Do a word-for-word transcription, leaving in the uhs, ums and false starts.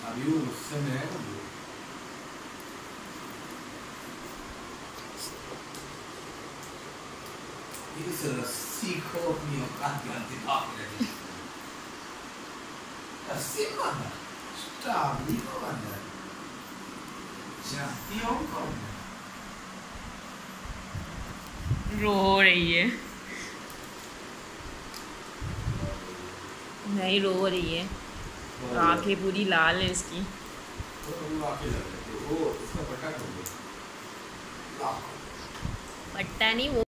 अभी वो गुस्से में है। इस रस्सी को अपनी औकात जानते हैं। रस्सी मारना, स्टाबली को मारना, जातियों को। रो रही है, नहीं रो रही है, आंखें पूरी लाल है इसकी। वो इसका पट्टा कर दो। पट्टा नहीं वो